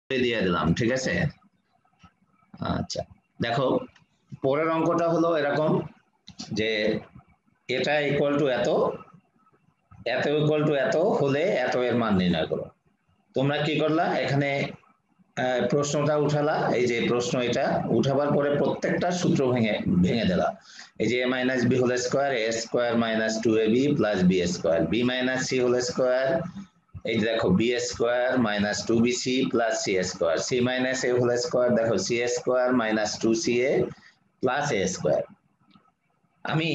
দিয়ে দিলাম, ঠিক আছে। আচ্ছা দেখো পরের অঙ্কটা হলো এরকম যে এটা ইকুয়াল টু এত, এত ইকুয়াল টু এত হলে এত এর মান নির্ণয় করো। তোমরা কি করলা, এখানে প্রশ্নটা উঠালা, এই যে প্রশ্ন এটা উঠাবার পরে প্রত্যেকটা সূত্র ভেঙে ভেঙে দিলা। এই যে a minus B whole square, a square minus 2ab plus B square, B minus C whole square, এই যে দেখো B square minus 2bc plus C square, C minus A whole square, দেখো C square minus 2ca plus A square. আমি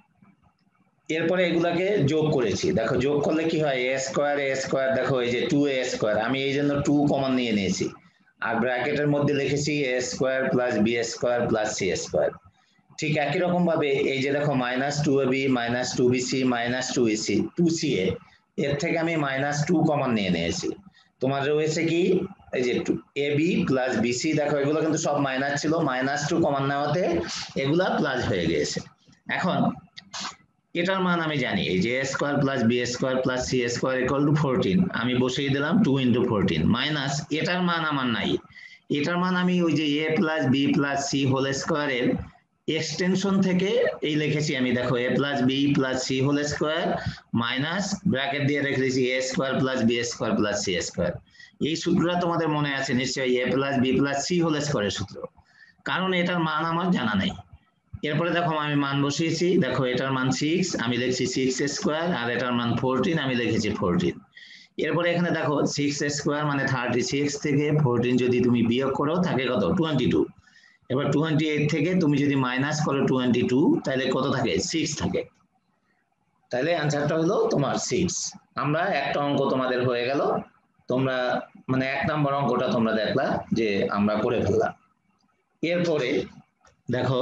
এরপরে এগুলাকে যোগ করেছি, দেখো যোগ করলে কি হয়, এ স্কোয়ার দেখো এই যে 2a স্কোয়ার, আমি এই জন্য 2 কমন নিয়ে নিয়েছি, আর ব্র্যাকেটের মধ্যে লিখেছি a square plus B square plus C square. ঠিক একই রকম ভাবে এই যে দেখো minus 2ab minus 2bc minus 2ca, এর থেকে আমি মাইনাস 2 কমন নিয়ে নিয়েছি। তোমার রয়েছে কি, এই যে ab প্লাস বিসি, দেখো এগুলো কিন্তু সব মাইনাস ছিল, মাইনাস 2 কমন নেওয়াতে এগুলা প্লাস হয়ে গিয়েছে। এখন এটার মান আমি জানি, এই যে square plus B square plus C square equal to 14, আমি বসিয়ে দিলাম 2 ইন্টু 14 মাইনাস এটার মান আমার নাই, এটার মান আমি ওই যে a plus b plus c whole স্কোয়ারের এক্সটেনশন থেকে এই লিখেছি আমি, দেখো a plus b plus c whole square minus bracket দিয়ে রেখেছি a square plus B square plus C square. এই সূত্রটা তোমাদের মনে আছে নিশ্চয়ই, a plus b plus c whole স্কোয়ারের সূত্র, কারণ এটার মান আমার জানা নাই। এরপরে দেখো আমি মান বসিয়েছি, দেখো এটার মান 6, আমি লিখছি 6 স্কোয়ার, আর এটার মান 14, আমি লিখেছি 14। এরপরে এখানে দেখো 6 স্কোয়ার মানে 36 থেকে 14 যদি তুমি বিয়োগ করো থাকে কত, 22। এবার 28 থেকে তুমি যদি মাইনাস করো 22, তাহলে কত থাকে, 6 থাকে। তাহলে অ্যান্সারটা হলো তোমার 6। আমরা একটা অঙ্ক তোমাদের হয়ে গেল, তোমরা মানে 1 নম্বর অঙ্কটা তোমরা দেখলা যে আমরা করে ফেললাম। এরপরে দেখো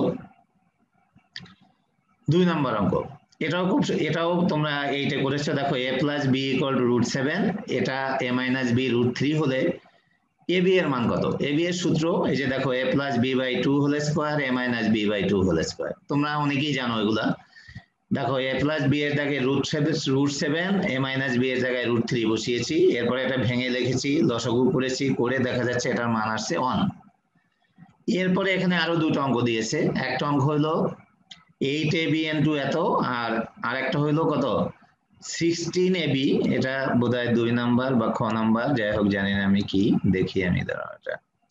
2 নম্বর অঙ্ক, এটাও তোমরা এইটা করেছো, দেখো a plus b equal to √7, এটা a মাইনাস বি √3 হলে এ বি এর মান কত। এ বি এর সূত্র এই যে দেখো a plus b by 2 whole square, a minus b by 2 whole square, তোমরা অনেকেই জানো এগুলা। দেখো a প্লাস বি এর জায়গায় √7, a মাইনাস বি এর জায়গায় √3 বসিয়েছি, এরপরে এটা ভেঙে লিখেছি, লসাগু করেছি, করে দেখা যাচ্ছে এটার মান আসছে 1। এরপরে এখানে আরো দুটো অঙ্ক দিয়েছে, একটা অঙ্ক হলো 8ab ইনটু এত, আর আরেকটা হইলো কত 16ab, এটা বোধহয় 2 নাম্বার বা খ নাম্বার, যাই হোক জানি না আমি কি, দেখি আমি দাঁড়াও, এটা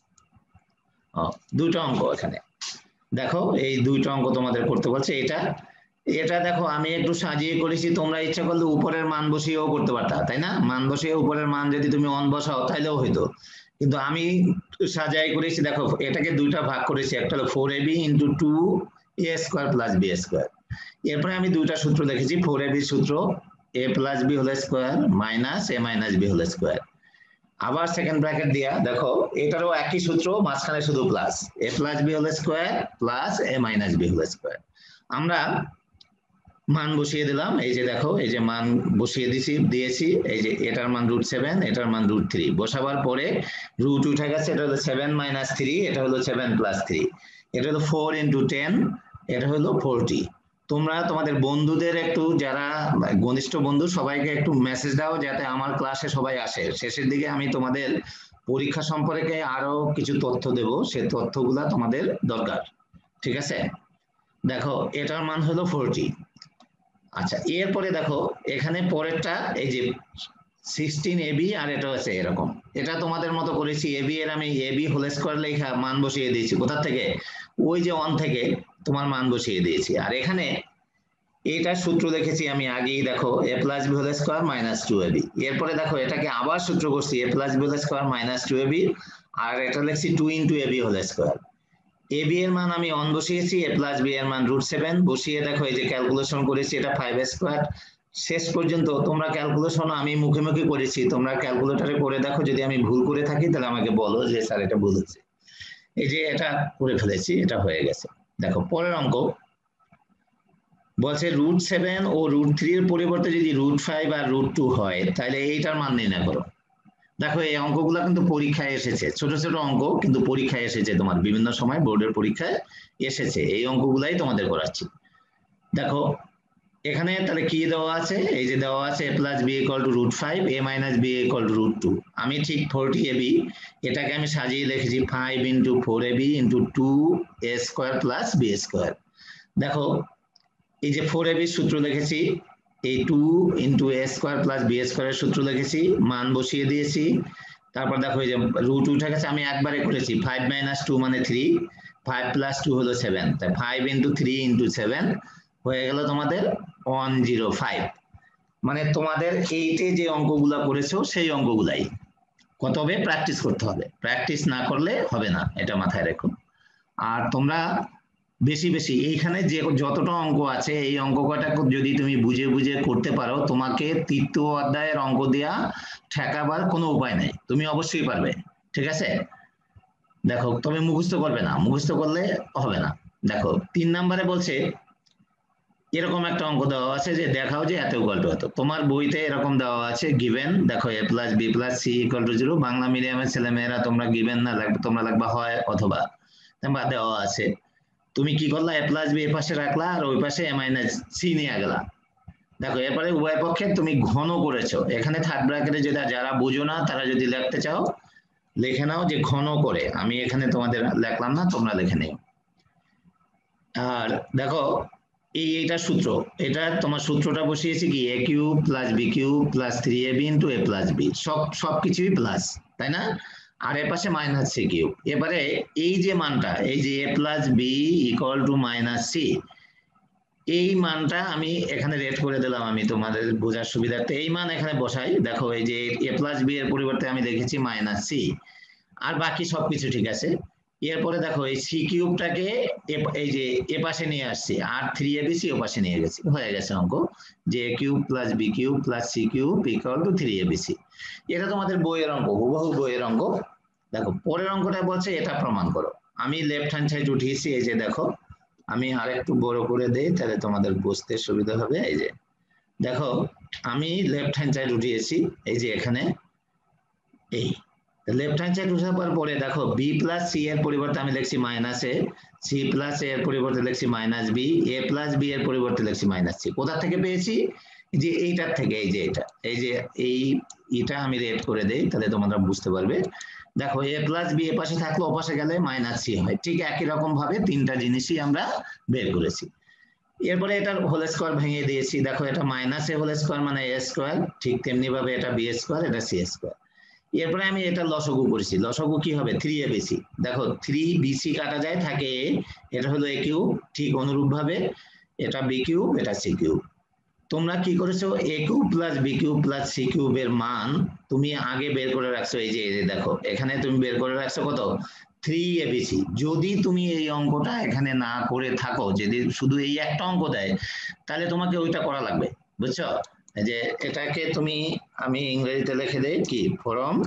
দুটো অঙ্ক এখানে দেখো, এই দুইটা অঙ্ক তোমাদের করতে বলছে। এটা এটা দেখো আমি একটু সাজিয়ে করেছি, তোমরা ইচ্ছা করলে উপরের মান বসিয়েও করতে পারতা, তাই না, মান বসিয়ে উপরের মান যদি তুমি অন বসাও তাহলেও হইতো, কিন্তু আমি সাজাই করেছি। দেখো এটাকে দুইটা ভাগ করেছি, একটা হলো 4ab into 2a square plus B square. এরপরে আমি দুইটা সূত্র দেখেছি, 4ab সূত্র a plus b whole square minus a minus B whole square, আবার সেকেন্ড ব্র্যাকেট দিয়া দেখো এটারও একই সূত্র, মাঝখানে শুধু plus, a plus b whole square plus a minus B whole square. আমরা মান বসিয়ে দিলাম, এই যে দেখো এই যে মান বসিয়ে দিয়েছি, এই যে এটার মান √7, এটার মান √3, বসাবার পরে রুট উঠে গেছে, এটা হলো 7 মাইনাস 3, এটা হলো 7 প্লাস 3, এটা হলো 4 ইন্টু 10, এটা হলো 40। তোমরা তোমাদের বন্ধুদের একটু, যারা ঘনিষ্ঠ বন্ধু সবাইকে একটু মেসেজ দাও যাতে আমার ক্লাসে সবাই আসে, শেষের দিকে আমি তোমাদের পরীক্ষা সম্পর্কে আরো কিছু তথ্য দেব, সেই তথ্যগুলা তোমাদের দরকার, ঠিক আছে। দেখো এটার মান হলো 40। আচ্ছা এরপরে দেখো এখানে পরেরটা এই যে 16ab, আর এটা হচ্ছে এরকম, এটা তোমাদের মতো করেছি, ab এর আমি ab হোল স্কয়ার লেখা মান বসিয়ে দিয়েছি, কোথা থেকে, ওই যে 1 থেকে তোমার মান বসিয়ে দিয়েছি। আর এখানে এটা সূত্র দেখেছি আমি আগেই, দেখো a plus b whole square minus 2ab, এরপরে দেখো এটাকে আবার সূত্র করছি a plus b whole square minus 2ab, আর এটা লিখছি 2 into ab whole square. A b এর মান আমি 1 বসিয়েছি, এ প্লাস বি এর মান √7 বসিয়ে দেখো এই যে ক্যালকুলেশন করেছি, এটা 5 স্কয়ার। শেষ পর্যন্ত তোমরা ক্যালকুলেশন আমি মুখে মুখে করেছি, তোমরা ক্যালকুলেটরে করে দেখো, যদি আমি ভুল করে থাকি তাহলে আমাকে বলো যে স্যার এটা ভুল হচ্ছে। এই যে এটা করে ফেলেছি, এটা হয়ে গেছে। দেখো পরের অঙ্ক বলছে √7 ও √3 এর পরিবর্তে যদি √5 আর √2 হয় তাহলে এইটার মান নির্ণয় করো। দেখো এই অঙ্কগুলো কিন্তু পরীক্ষায় এসেছে, ছোট ছোট অঙ্ক কিন্তু পরীক্ষায় এসেছে, তোমার বিভিন্ন সময় বোর্ডের পরীক্ষায় এসেছে, এই অঙ্কগুলাই তোমাদের করাচ্ছি। দেখো এখানে তাহলে কি দেওয়া আছে, এই যে দেওয়া আছে a plus b equal to √5, a minus b equal to √2। আমি ঠিক 40ab এটাকে আমি সাজিয়ে লিখেছি 5 into 4ab into 2a² plus b²। দেখো এই যে 4ab সূত্র লিখেছি, এই 2 ইন্টু a² প্লাস b² এর সূত্র লিখেছি, মান বসিয়ে দিয়েছি। তারপর দেখো এই যে √ উঠে গেছে, আমি একবারে করেছি 5 মাইনাস 2 মানে 3, 5 প্লাস 2 হলো 7, তাই 5 ইন্টু 3 ইন্টু 7 হয়ে গেল তোমাদের 105। মানে তোমাদের এইটে যে অঙ্কগুলা করেছো সেই অঙ্কগুলাই। কত হবে? প্র্যাকটিস করতে হবে, প্র্যাকটিস না করলে হবে না, এটা মাথায় রেখো। আর তোমরা বেশি বেশি এইখানে যে যতটা অঙ্ক আছে এই অঙ্ক কটা যদি তুমি বুঝে বুঝে করতে পারো, তোমাকে তৃতীয় অধ্যায়ের অঙ্ক দেওয়া ঠেকাবার কোনো উপায় নেই, তুমি অবশ্যই পারবে। ঠিক আছে, দেখো তবে মুখস্থ করবে না, মুখস্থ করলে হবে না। দেখো 3 নম্বরে বলছে এরকম একটা অঙ্ক দেওয়া আছে যে দেখাও যে এত ইকুয়াল টু এত। তোমার বইতে এরকম দেওয়া আছে গিভেন, দেখো a plus b plus c equal to 0। Bangla মিডিয়ামের ছেলে মেয়েরা তোমরা গিভেন না লাগবে, তোমরা লাগবে হয় অথবা, দেওয়া আছে। তুমি কি করলা, a প্লাস বি এ পাশে রাখলা আর ওই পাশে a মাইনাস সি নিয়ে গেলা। দেখো এরপরে উভয় পক্ষে তুমি ঘন করেছো, এখানে থার্ড ব্র্যাকেটে যেটা যারা বুঝো না তারা যদি লিখতে চাও লিখে নাও যে ঘন করে, আমি এখানে তোমাদের লিখলাম না, তোমরা লিখে নিও। আর দেখো এইটা সূত্র, এটা তোমার সূত্রটা বসিয়েছি কি a cube plus b cube plus 3ab into a plus b, সবকিছুই প্লাস, তাই না? আর এর পাশে মাইনাস সি কিউব। এবারে এই যে মানটা, এই যে a plus b equal to minus c, এই মানটা আমি এখানে রেট করে দিলাম, আমি তোমাদের বোঝার সুবিধার্থে এই মান এখানে বসাই। দেখো এই যে a প্লাস বি এর পরিবর্তে আমি লিখেছি মাইনাস সি, আর বাকি সবকিছু ঠিক আছে। এরপরে দেখো এই সি কিউবটাকে এই যে এ পাশে নিয়ে আসছি, আর 3ab সি ও পাশে নিয়ে গেছি, হয়ে গেছে অঙ্ক যে a cube plus b cube plus c cube equal to 3ab c. এটা তোমাদের বইয়ের অঙ্ক, হুবহু বইয়ের অঙ্ক। দেখো পরের অঙ্কটা বলছে এটা প্রমাণ করো। আমি লেফট হ্যান্ড সাইড উঠিয়েছি, এই যে দেখো আমি আরেকটু বড় করে দেই তাহলে তোমাদের বুঝতে সুবিধা হবে। এই যে দেখো আমি লেফট হ্যান্ড সাইড উঠিয়েছি, এই যে এখানে এই লেফট হ্যান্ড সাইড উঠাবার পরে দেখো বি প্লাস সি এর পরিবর্তে আমি লিখছি মাইনাস এ, সি প্লাস এর পরিবর্তে লিখছি minus b, a plus b এর পরিবর্তে লিখছি মাইনাস সি। কোথা থেকে পেয়েছি? যে এইটার থেকে, এই যে এটা, এই যে এইটা আমি রেড করে দেই তাহলে তোমরা বুঝতে পারবে। দেখো এ প্লাস বি এ পাশে থাকলে ও পাশে গেলে মাইনাস সি হয়, ঠিক একই রকম ভাবে তিনটা জিনিসই আমরা বের করেছি। এরপরে এটার হোল স্কোয়ার ভেঙে দিয়েছি, দেখো এটা মাইনাস এ হোল স্কোয়ার মানে এ স্কোয়ার, ঠিক তেমনি ভাবে এটা বি স্কোয়ার, এটা সি স্কোয়ার। এরপরে আমি এটা লসগু করেছি, লসগু কি হবে 3abc, দেখো 3bc কাটা যায় থাকে a, এটা হলো a কিউব, ঠিক অনুরূপ ভাবে এটা b কিউব, এটা c কিউব। তোমরা কি করেছো a cube plus b cube plus c কিউবের মান তুমি আগে বের করে রাখছো, এই যে দেখো এখানে তুমি বের করে রাখছো কত 3abc। যদি তুমি এই অঙ্কটা এখানে না করে থাকো, যদি শুধু এই একটা অঙ্ক দেয় তাহলে তোমাকে ওইটা করা লাগবে, বুঝছো? যে এটাকে তুমি, আমি ইংরেজিতে লিখে দেই কি ফ্রম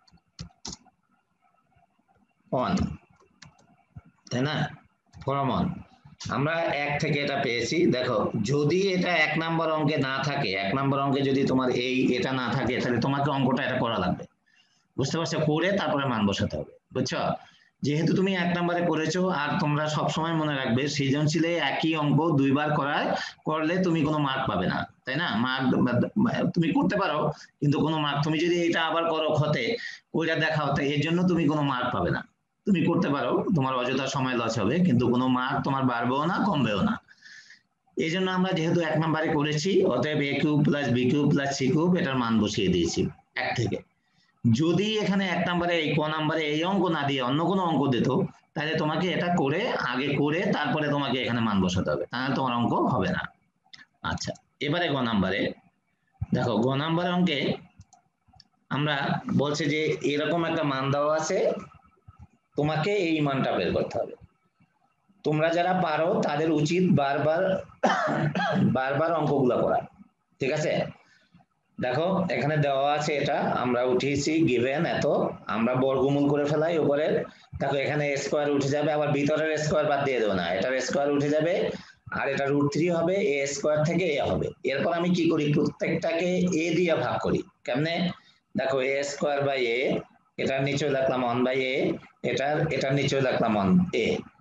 অন, তাই না? ফ্রম অন আমরা এক থেকে এটা পেয়েছি। দেখো যদি এটা 1 নম্বর অঙ্কে না থাকে, 1 নম্বর অঙ্কে যদি তোমার এটা না থাকে তাহলে তোমাকে অঙ্কটা এটা করা লাগবে, বুঝতে পারছো? করে তারপরে মান বসাতে হবে, বুঝছো? যেহেতু তুমি 1 নম্বরে করেছো, আর তোমরা সব সময় মনে রাখবে সৃজনশীলে একই অঙ্ক দুইবার করলে তুমি কোনো মার্ক পাবে না, তাই না? মার্ক তুমি করতে পারো কিন্তু কোনো মার্ক, তুমি যদি এটা আবার করো ক্ষতে ওইটা দেখাও, তাই এর জন্য তুমি কোনো মার্ক পাবে না। তুমি করতে পারো, তোমার অযথা সময় লস হবে, কিন্তু কোনো মার্ক তোমার বাড়বেও না কমবেও না। এই জন্য আমরা যেহেতু 1 নম্বরে করেছি, অতএব a cube plus b cube plus c cube এটার মান বসিয়ে দিয়েছি 1 থেকে। যদি এখানে 1 নম্বরে এই নম্বরে এই অঙ্ক না দিয়ে অন্য কোনো অঙ্ক দিত তাহলে তোমাকে এটা করে আগে করে তারপরে তোমাকে এখানে মান বসাতে হবে, তাহলে তোমার অঙ্ক হবে না। আচ্ছা এবারে গ নম্বরে দেখো, গ নম্বর অঙ্কে আমরা বলছে যে এরকম একটা মান দেওয়া আছে, তোমাকে এই মানটা বের করতে হবে। তোমরা যারা পারো তাদের উচিত বারবার বারবার অঙ্কগুলো করা, ঠিক আছে? দেখো এখানে দেওয়া আছে, এটা আমরা উঠিয়েছি গিভেন এত, আমরা বর্গমূল করে ফেলাই উপরের। দেখো এখানে স্কোয়ার উঠে যাবে, আবার ভিতরের স্কোয়ার বাদ দিয়ে দেবো না, এটার স্কোয়ার উঠে যাবে, আর এটা √3 হবে, এ স্কোয়ার থেকে এ হবে। এরপর আমি কি করি, প্রত্যেকটাকে এ দিয়ে ভাগ করি। কেমনে? দেখো এ স্কোয়ার বাই এ, এটার নিচে রাখলাম 1/a, এটার নিচে রাখলাম 1a।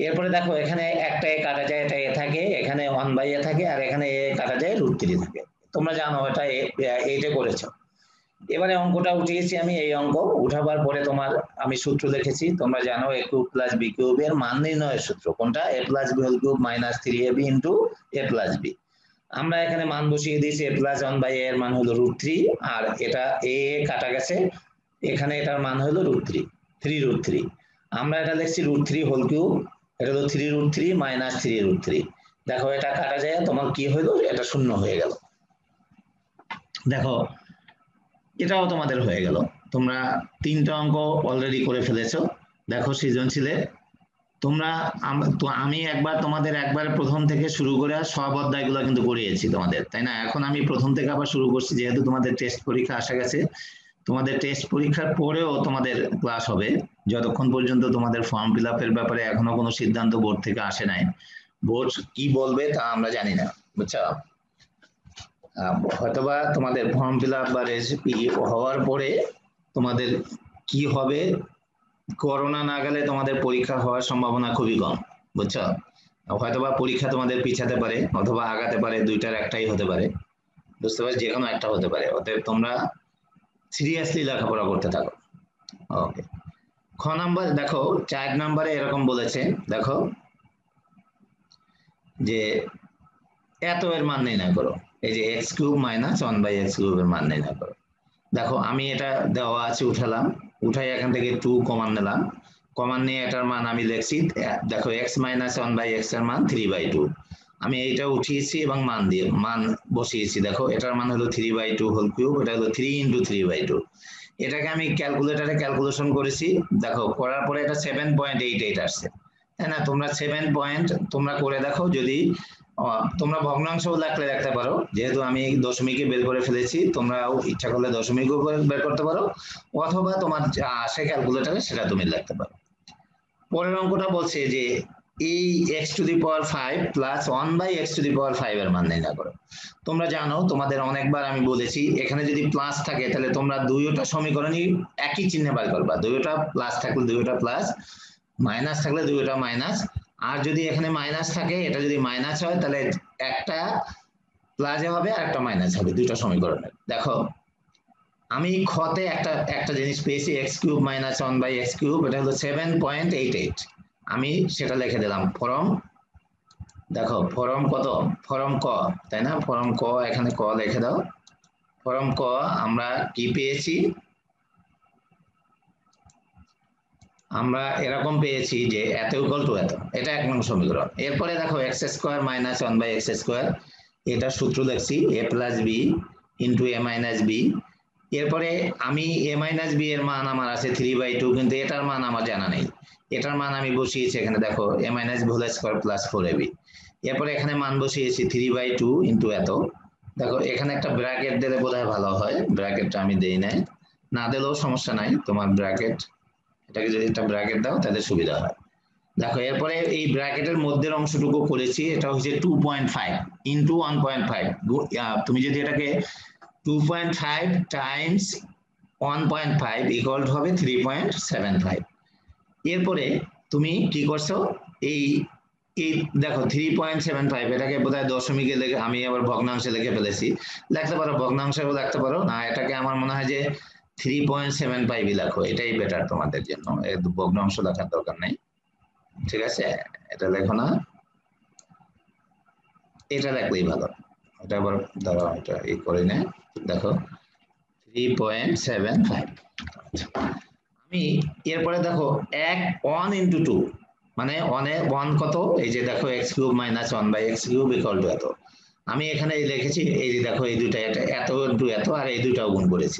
এরপরে দেখো এখানে একটা এ কাটা যায়, এটা এ থাকে, এখানে 1/a থাকে, আর এখানে এ কাটা যায় √3 থাকে। তোমরা জানো এটা এইটা করেছো। এবারে অঙ্কটা উঠিয়েছি আমি, এই অঙ্ক উঠাবার পরে তোমার আমি সূত্র লিখেছি, তোমরা জানো a cube plus b cube এর মান নির্ণয়ের সূত্র কোনটা, a plus b whole cube minus 3ab into a plus b। আমরা এখানে মান বসিয়ে দিয়েছি, a প্লাস 1/a এর মান হলো √3, আর এটা a কাটা গেছে, এখানে এটার মান হলো √3 আমরা এটা লিখছি √3 হোল কিউব, এটা হলো 3√3 মাইনাস 3√3। দেখো এটা কাটা যায়, তোমার কি হলো, এটা শূন্য হয়ে গেল। দেখো এটাও তোমাদের হয়ে গেল, তোমরা 3টা অঙ্ক অলরেডি করে ফেলেছো। দেখো সৃজনশীলে তোমরা আমি একবার তোমাদের একবার প্রথম থেকে শুরু করে সব অধ্যায়গুলো কিন্তু করিয়েছি তোমাদের, তাই না? এখন আমি প্রথম থেকে আবার শুরু করছি, যেহেতু তোমাদের টেস্ট পরীক্ষা আসা গেছে। তোমাদের টেস্ট পরীক্ষার পরেও তোমাদের ক্লাস হবে, যতক্ষণ পর্যন্ত তোমাদের ফর্ম ফিল আপের ব্যাপারে এখনো কোনো সিদ্ধান্ত বোর্ড থেকে আসে নাই। বোর্ড কি বলবে তা আমরা জানি না, বুঝছো? হয়তোবা তোমাদের ফর্ম ফিল আপ বা রেসিপি হওয়ার পরে তোমাদের কি হবে, করোনা না গেলে তোমাদের পরীক্ষা হওয়ার সম্ভাবনা খুবই কম, বুঝছো? হয়তোবা পরীক্ষা তোমাদের পিছাতে পারে অথবা আগাতে পারে, দুইটার একটাই হতে পারে, বুঝতে পারছি, যে কোনো একটা হতে পারে। অতএব তোমরা সিরিয়াসলি লেখাপড়া করতে থাকো। ওকে, খ নাম্বার দেখো, 4 নাম্বারে এরকম বলেছে, দেখো যে এত এর মান নির্ণয় করো, এই যে x cube minus 1/x cube এর মান নির্ণয় করো। দেখো আমি এটা দেওয়া আছে, উঠালাম, উঠাই এখান থেকে 2 কমান নিলাম, কমান নিয়ে এটার মান আমি লিখছি, দেখো x মাইনাস 1/x এর মান 3/2। আমি এইটা উঠিয়েছি এবং মান বসিয়েছি। দেখো এটার মান হলো 3/2 হোল কিউব, এটা হলো 3 ইন্টু 3/2। এটাকে আমি ক্যালকুলেটরে ক্যালকুলেশন করেছি, দেখো করার পরে এটা 7.88 আসছে, তাই না? তোমরা 7 পয়েন্ট তোমরা করে দেখো, যদি তোমরা ভগ্নাংশ লাগলে রাখতে পারো, যেহেতু আমি দশমিকে বের করে ফেলেছি, তোমরাও ইচ্ছা করলে দশমিকও বের করতে পারো, অথবা তোমার যা আসে ক্যালকুলেটরে সেটা তুমি লিখতে পারো। পরের অঙ্কটা বলছে যে এই x⁵ প্লাস 1/x⁵ এর মান নির্ণয় করো। তোমরা জানো, তোমাদের অনেকবার আমি বলেছি, এখানে যদি প্লাস থাকে তাহলে তোমরা দুইটা সমীকরণই একই চিহ্নে বার করবা, দুইটা প্লাস থাকলে দুইটা প্লাস, মাইনাস থাকলে দুইটা মাইনাস। আর যদি এখানে মাইনাস থাকে, এটা যদি মাইনাস হয় তাহলে একটা প্লাসে হবে আর একটা মাইনাস হবে, দুইটা সমীকরণের। দেখো আমি খতে একটা জিনিস পেয়েছি, x cube minus 1/x cube, এটা হলো 7.88। আমি সেটা লিখে দিলাম ফরম, দেখো ফরম কত, ফরম ক, তাই না? ফরম ক, এখানে ক লিখে দাও। ফরম ক আমরা কি পেয়েছি, আমরা এরকম পেয়েছি যে এত ইকুয়াল টু এত, এটা 1 নং সমীকরণ। এরপরে দেখো x² মাইনাস 1/x², এটা সূত্র লিখছি a plus b into a minus b. এরপরে আমি a মাইনাস বি এর মান আমার আছে 3/2, কিন্তু এটার মান আমার জানা নেই, এটার মান আমি বসিয়েছি এখানে, দেখো a minus B whole square plus 4ab। এরপরে এখানে মান বসিয়েছি 3/2 ইন্টু এত। দেখো এখানে একটা ব্র্যাকেট দিলে বোধহয় ভালো হয়, ব্র্যাকেটটা আমি দেই নাই, না দিলেও সমস্যা নাই, তোমার ব্র্যাকেট, এটাকে যদি একটা ব্র্যাকেট দাও তাহলে সুবিধা হয়। দেখো এরপরে এই ব্র্যাকেটের মধ্যের অংশটুকু করেছি, এটা হচ্ছে 2.5 ইন্টু 1.5। তুমি যদি এটাকে 2.5 টাইমস 1.5 ইকুয়াল হবে 3.75। এরপরে তুমি কি করছো, এই এই দেখো 3.75, এটাকে বোধহয় দশমিকে লিখে, আমি আবার ভগ্নাংশে লিখে ফেলেছি, লিখতে পারো ভগ্নাংশেও লিখতে পারো, না এটাকে আমার মনে হয় যে 3.75 লেখো, এটাই বেটার তোমাদের জন্য, ভগ্নাংশ লেখার দরকার নেই, ঠিক আছে? এটা লেখো না, এটা লিখলেই ভালো। এটা আবার ধরো এটা এই করে নে, দেখো 3.75। আমি এরপরে দেখো 1 ইন্টু 2 মানে 1 কত, এই যে দেখো x cube minus 1/x cube equal to এত। আমি এখানে লিখেছি, এই যে দেখো এই দুইটা, এত ইন্টু এত, আর এই দুইটাও গুণ করেছি।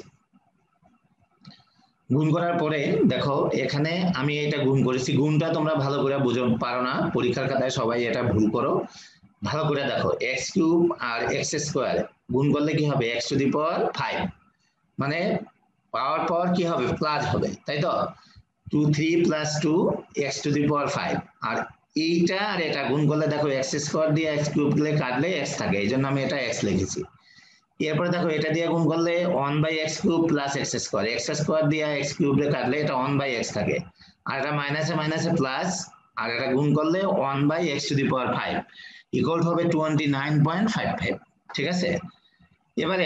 গুণ করার পরে দেখো এখানে আমি এটা গুণ করেছি, গুণটা তোমরা ভালো করে বুঝো, পারো না পরীক্ষার খাতায় সবাই এটা ভুল করো, ভালো করে দেখো x কিউব আর x² গুণ করলে কি হবে, x⁵ মানে পাওয়ার পর কি হবে, প্লাস হবে, তাই তো? 3 প্লাস 2 x⁵। আর এইটা আর এটা গুণ করলে দেখো x² দিয়ে x কিউব দিলে কাটলে x থাকে, এই জন্য আমি এটা x লিখেছি। এরপরে দেখো এটা দিয়ে গুণ করলে 1/x কিউব প্লাস x² দিয়ে x কিউব দিয়ে কাটলে এটা 1/x থাকে, আর এটা মাইনাসে মাইনাসে প্লাস, আর এটা গুণ করলে 1/x⁵ ইকুয়াল হবে 29.55। ঠিক আছে, এবারে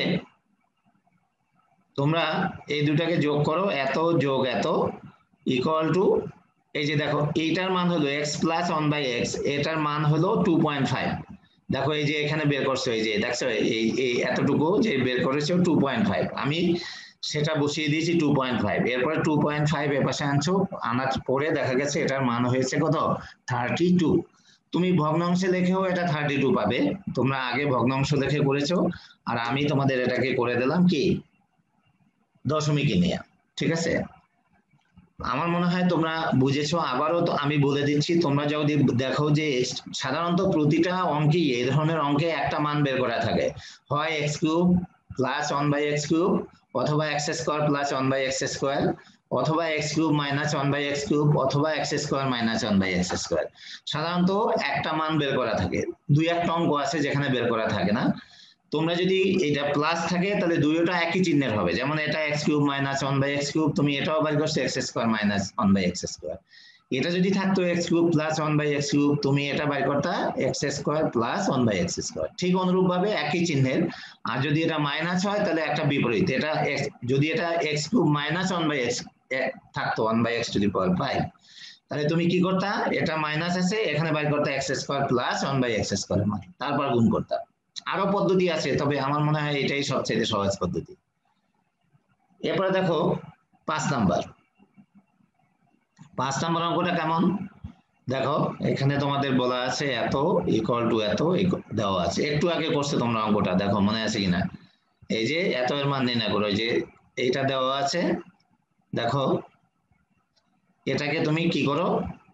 তোমরা এই দুটাকে যোগ করো, এত যোগ এত ইকুয়াল টু, এই যে দেখো এইটার মান হলো x প্লাস 1/x, এটার মান হলো 2.5। দেখো এই যে এখানে বের করছো, এই যে দেখছো এই এতটুকু যে বের করেছো 2.5, আমি সেটা বসিয়ে দিয়েছি 2.5, এরপরে 2.5 এর পাশে আনছো, আনার পরে দেখা গেছে এটার মান হয়েছে কত 32। তুমি ভগ্নাংশে লিখেও এটা 32 পাবে, তোমরা আগে ভগ্নাংশ লিখে করেছো, আর আমি তোমাদের এটাকে করে দিলাম কি দশমিকে নিয়ে। ঠিক আছে, আমার মনে হয় তোমরা বুঝেছো। আবারও তো আমি বলে দিচ্ছি, তোমরা যদি দেখো যে সাধারণত প্রতিটা অঙ্কে এই ধরনের অঙ্কে একটা মান বের করা থাকে, হয় x³ প্লাস 1/x³ অথবা x² প্লাস 1/x², অথবা x³ মাইনাস 1/x³ অথবা x² মাইনাস 1/x²। সাধারণত একটা মান বের করা থাকে, দুই একটা অঙ্ক আছে যেখানে বের করা থাকে না। তোমরা যদি এটা প্লাস থাকে তাহলে দুইটা একই চিহ্নের হবে, যেমন এটা x³ মাইনাস 1/x³, তুমি এটাও বের করছো x² মাইনাস 1/x²। এটা যদি থাকতো x³ প্লাস 1/x³, তুমি এটা বের করতা x² প্লাস 1/x²। ঠিক অনুরূপ ভাবে একই চিহ্নের। আর যদি এটা মাইনাস হয় তাহলে একটা বিপরীত, এটা যদি এটা x³ মাইনাস 1/x থাকতো 1/x⁵, তাহলে তুমি কি করতা, এটা মাইনাস আছে এখানে বের করতা x² প্লাস 1/x² মান, তারপর গুণ করতা। আরো পদ্ধতি আছে, তবে আমার মনে হয় এটাই সবচেয়ে সহজ পদ্ধতি। এরপরে দেখো 5 নাম্বার অঙ্কটা কেমন দেখো, এখানে তোমাদের বলা আছে এত ইকুয়াল টু এত দেওয়া আছে, একটু আগে করছে তোমরা অঙ্কটা, দেখো মনে আছে কিনা। এই যে এত এর মান নির্ণয় করো, যে এইটা দেওয়া আছে, দেখো এটাকে তুমি কি করো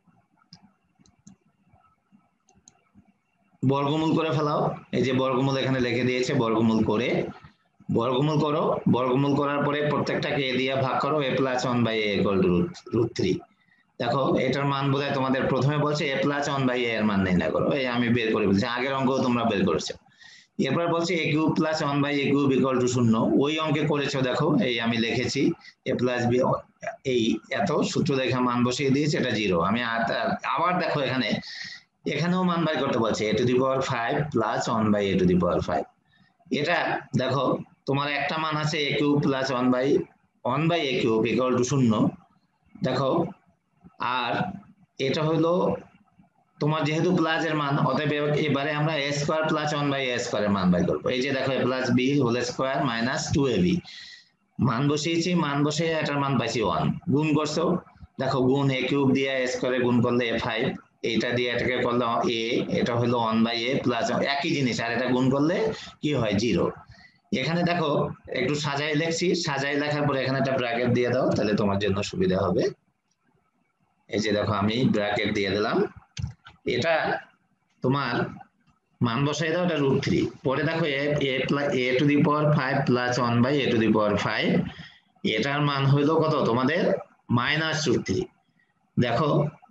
বর্গমূল করে ফেলাও। এই যে বর্গমূল এখানে লিখে দিয়েছে, বর্গমূল করে বর্গমূল করো, বর্গমূল করার পরে প্রত্যেকটাকে a দিয়ে ভাগ করো, a plus 1/a equal to √3। দেখো এটার মান বোধহয় তোমাদের প্রথমে বলছে a প্লাস 1/a এর মান নির্ণয় করো, এই আমি বের করে বলছি, আগের অঙ্ক তোমরা বের করেছো। এরপর বলছে a³ plus 1/a³ equal to 0, ওই অঙ্কে করেছো, দেখো এই আমি লিখেছি a প্লাস b, এই এত সূত্র দেখে মান বসিয়ে দিয়েছি, এটা 0। আমি আবার দেখো এখানেও মান বের করতে বলছে a⁵ প্লাস 1/a⁵। এটা দেখো তোমার একটা মান আছে a³ plus 1/a³ equal to 0, দেখো। আর এটা হলো তোমার যেহেতু প্লাস এর মান, অতএব এবারে আমরা a² প্লাস 1/a² এর মান বের করবো। এই যে দেখো a plus b whole square minus 2ab, মান বসিয়েছি, মান বসিয়ে এটার মান পাইছি 1, গুণ করছো, দেখো গুণ a³ দিয়ে a² গুণ করলে a5, এইটা দিয়ে এটাকে করলে a, এটা হলো 1/a প্লাস একই জিনিস, আর এটা গুণ করলে কি হয় 0। এখানে দেখো একটু সাজাই লিখছি, সাজাই লেখার পরে এখানে একটা ব্র্যাকেট দিয়ে দাও, তাহলে তোমার জন্য সুবিধা হবে। এই যে দেখো আমি ব্র্যাকেট দিয়ে দিলাম, এটা তোমার মান বসাই দাও, এটা √3। পরে দেখো a⁵ প্লাস 1/a⁵, এটার মান হইলো কত তোমাদের মাইনাস √3। দেখো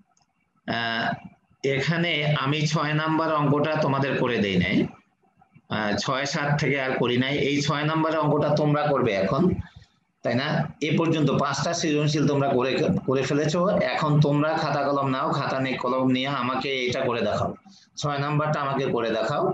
এখানে আমি 6 নাম্বার অঙ্কটা তোমাদের করে দেই নাই, 6, 7 থেকে আর করি নাই। এই 6 নাম্বার অঙ্কটা তোমরা করবে এখন, তাই না? এ পর্যন্ত 5টা সৃজনশীল তোমরা করে ফেলেছো। এখন তোমরা খাতা কলম নাও, খাতা নিয়ে কলম নিয়ে আমাকে এটা করে দেখাও, 6 নাম্বারটা আমাকে করে দেখাও।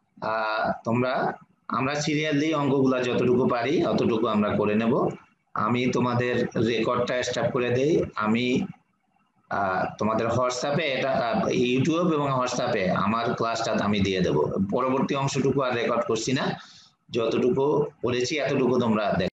আমরা সিরিয়ালি অঙ্কগুলা যতটুকু পারি অতটুকু আমরা করে নেব। আমি তোমাদের রেকর্ডটা স্টপ করে দেই, আমি তোমাদের হোয়াটসঅ্যাপে, এটা ইউটিউব এবং হোয়াটসঅ্যাপে আমার ক্লাসটা আমি দিয়ে দেব। পরবর্তী অংশটুকু আর রেকর্ড করছি না, যতটুকু করেছি এতটুকু তোমরা দেখো।